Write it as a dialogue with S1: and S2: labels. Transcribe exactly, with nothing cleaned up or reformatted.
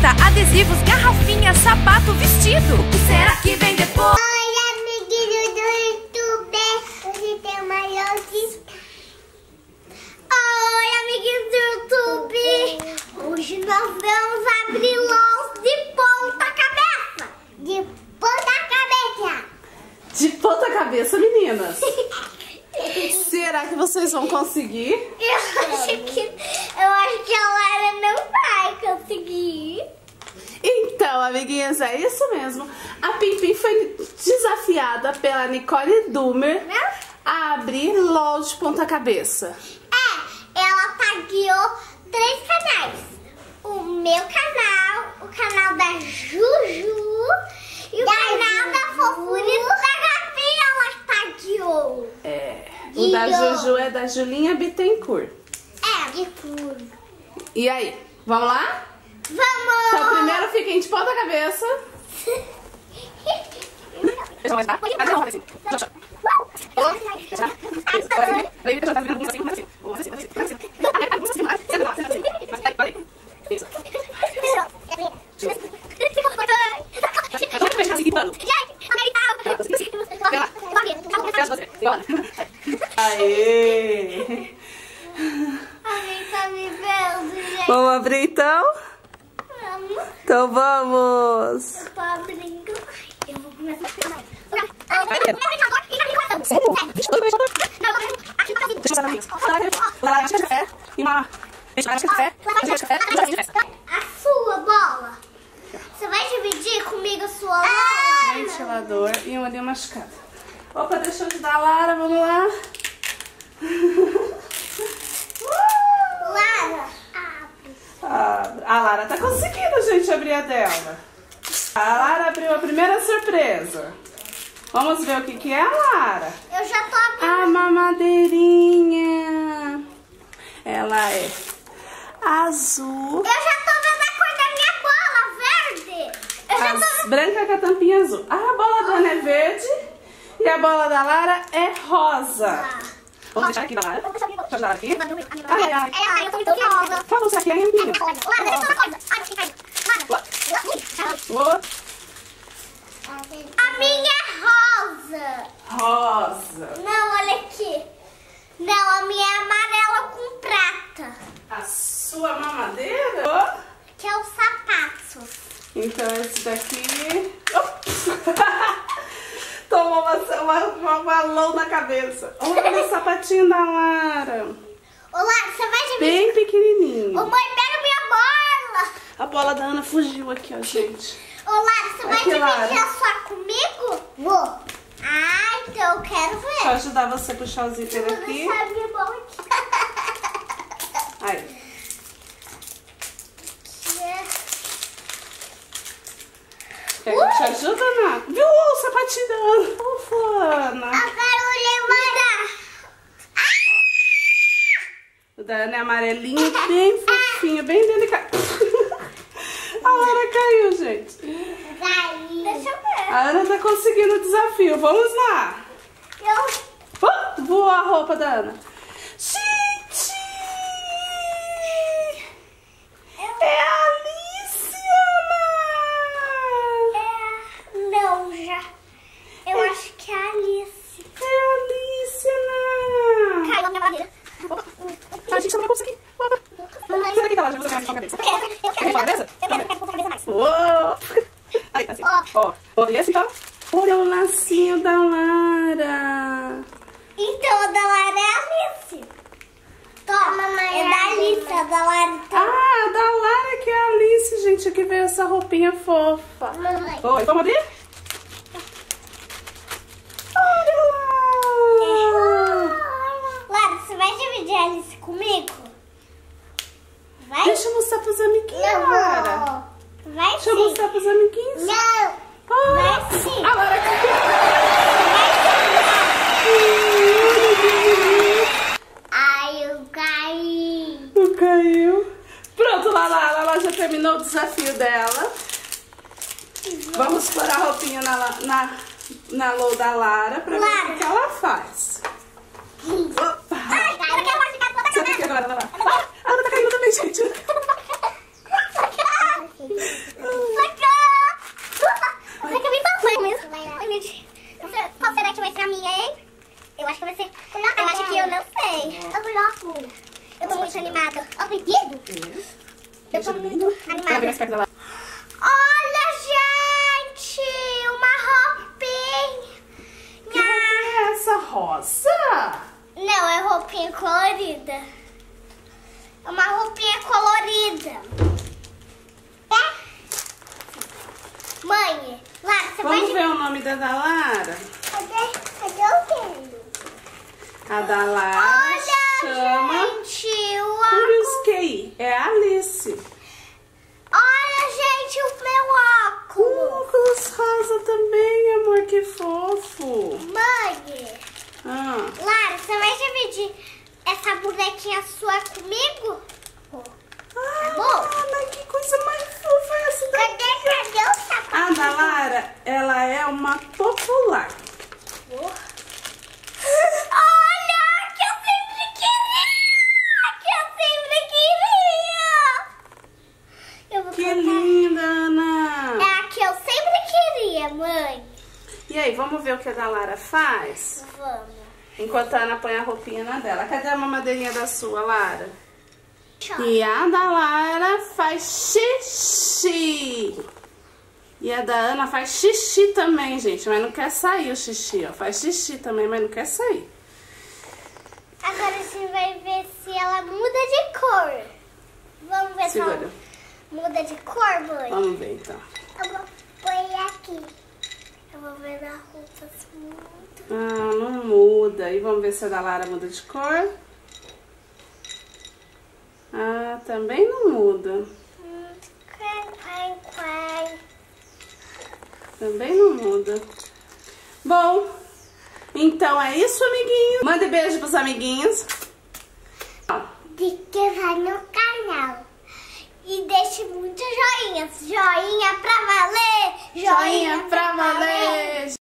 S1: festa, adesivos, garrafinha, sapato, vestido. O que será que vem depois?
S2: Oi, amiguinho do YouTube. Hoje tem uma notícia. Oi, amiguinhos do YouTube. Hoje nós vamos abrir LOLs de ponta cabeça. De ponta cabeça.
S3: De ponta cabeça, meninas. Será que vocês vão conseguir?
S2: Eu acho que, eu acho que a Lara não vai conseguir.
S3: Então, amiguinhas, é isso mesmo. A Pimpim foi desafiada pela Nicole Dumer a abrir LOL de ponta cabeça.
S2: É, ela tagueou três canais. O meu canal, o canal da Juju e o da canal Juju. Da Fofura da Gabi, ela tagueou.
S3: É, o da Juju é da Julinha Bittencourt.
S2: É, de tudo.
S3: E aí, vamos lá?
S2: Vamos!
S3: Então primeiro fiquem de ponta cabeça. Deixa eu mais, tá? Ah, não, assim. Deixa eu Aê!
S2: Alguém tá me vendo, gente?
S3: Vamos abrir então?
S2: Vamos.
S3: Então vamos!
S2: Eu tô abrindo. Eu vou começar a filmar. A sua bola. Você vai dividir comigo a sua bola?
S3: Ventilador e um ali machucado. Opa, deixa eu ajudar a Lara, vamos lá.
S2: Lara, abre.
S3: Ah, a Lara tá conseguindo, gente, abrir a dela. A Lara abriu a primeira surpresa. Vamos ver o que que é, Lara?
S2: Eu já tô abrindo.
S3: A mamadeirinha. Ela é azul.
S2: Eu já tô vendo a cor da minha bola, verde. Eu já tô
S3: As,
S2: vendo.
S3: branca com a tampinha azul. Ah, a bola da Ana é verde e a bola da Lara é rosa. Vamos deixar aqui da Lara. Deixa eu ajudar aqui. Ai, ai, ai.
S2: É, eu tô muito rosa.
S3: Vamos deixar aqui a rampinha.
S2: Lara, deixa eu falar uma coisa. Olha aqui, Lara.
S3: Oh,
S2: A minha é rosa.
S3: rosa.
S2: Não, olha aqui. Não, a minha é amarela com prata.
S3: A sua mamadeira? Oh.
S2: Que é os sapatos.
S3: Então esse daqui... Oh. Tomou uma, uma, uma balão na cabeça. Olha o sapatinho da Lara.
S2: Ô, Lara, você vai dividir?
S3: Bem pequenininho.
S2: Ô, mãe, pega minha bola.
S3: A bola da Ana fugiu aqui, ó, gente.
S2: Ô, Lara, você vai
S3: Aqui,
S2: dividir
S3: Lara.
S2: a sua comigo? Vou. Ah, então eu quero ver.
S3: Deixa eu ajudar você a puxar o zíper
S2: Vou
S3: aqui.
S2: deixar a minha bola aqui.
S3: Aí. Quer que eu te ajude, Ana? Viu o sapatinho da Ana? Ufa, Ana.
S2: Agora eu levantar.
S3: O da Ana é amarelinho, bem fofinho, bem delicado. A Lara caiu, gente.
S2: Deixa eu ver.
S3: A Ana tá conseguindo o desafio. Vamos lá.
S2: Eu...
S3: Uh, voou a roupa da Ana. Gente! É a Alice, Ana!
S2: É... Não, já. Eu
S3: É.
S2: acho que é a Alice.
S3: É a Alice, Ana!
S2: Caiu na minha madeira.
S3: A gente não vai conseguir.
S2: Mamãe.
S3: Será que ela já usa a cabeça?
S2: Eu quero, eu
S3: Quer a cabeça?
S2: Eu quero a cabeça mais.
S3: Uou! Aí, assim. Ó, ó, e esse então? Olha o lacinho da Lara.
S2: Então, a da Lara é a Alice. Toma, mamãe. É da Alice, a da Lara.
S3: Ah, a da Lara que é a Alice, gente, que veio essa roupinha fofa.
S2: Mamãe.
S3: Oi, vamos abrir? Olha lá!
S2: Lara, você vai dividir a Alice comigo? Vai?
S3: Deixa eu mostrar pros amiguinhos, Lara.
S2: Vai
S3: Deixa eu
S2: sim.
S3: mostrar pros amiguinhos.
S2: Não.
S3: Ah,
S2: Vai sim.
S3: a Lara caiu.
S2: Ai, eu caí.
S3: Não caiu. Pronto, Lara, ela já terminou o desafio dela. Vamos pôr a roupinha na, na, na Lou da Lara pra ver
S2: Lara.
S3: o que ela faz. Opa!
S2: Ai, eu quero ficar toda
S3: Sabe o que agora? Vai lá. Ah, a Ana tá caindo também, gente.
S2: logo. Eu tô muito animada. Ó, o brinquedo.
S3: É.
S2: Eu tô muito animada.
S3: Lá.
S2: Olha, gente, uma roupinha.
S3: Que roupa é essa? Rosa?
S2: Não, é roupinha colorida. É uma roupinha colorida. É? Mãe, Lara, você
S3: Vamos
S2: pode...
S3: ver o nome da Dalara?
S2: Cadê? Cadê o dedo?
S3: A Dalara
S2: Olha,
S3: chama
S2: gente, o óculos.
S3: Curiosquei. É a Alice.
S2: Olha, gente, o meu
S3: Um
S2: óculos.
S3: óculos rosa também, amor. Que fofo.
S2: Mãe,
S3: Ah.
S2: Lara, você vai dividir essa bonequinha sua comigo?
S3: Ah,
S2: bom?
S3: mas que coisa mais fofa é essa daqui?
S2: Cadê, cadê o sapato?
S3: A Dalara, ela é uma popular.
S2: Olha, que eu sempre queria! Que eu sempre queria! Eu vou
S3: Que
S2: colocar-
S3: linda, Ana.
S2: É a que eu sempre queria, mãe.
S3: E aí, vamos ver o que a Dalara faz?
S2: Vamos.
S3: Enquanto a Ana põe a roupinha na dela. Cadê a mamadeirinha da sua, Lara?
S2: Tchau.
S3: E a da Lara faz xixi. E a da Ana faz xixi também, gente. Mas não quer sair o xixi, ó. Faz xixi também, mas não quer sair.
S2: Agora você vai ver se ela muda de cor. Vamos ver se
S3: Segura.
S2: ela muda de cor, mãe.
S3: Vamos ver, então.
S2: Eu vou pôr aqui. Eu vou ver na roupa se muda.
S3: Ah, não muda. E vamos ver se a da Lara muda de cor. Ah, também não muda.
S2: Hum, Quai, quai, quai.
S3: Também não muda. Bom, então é isso, amiguinhos. Mande beijo pros amiguinhos.
S2: De que vai no canal. E deixe muitos joinhas. Joinha pra valer.
S3: Joinha pra valer.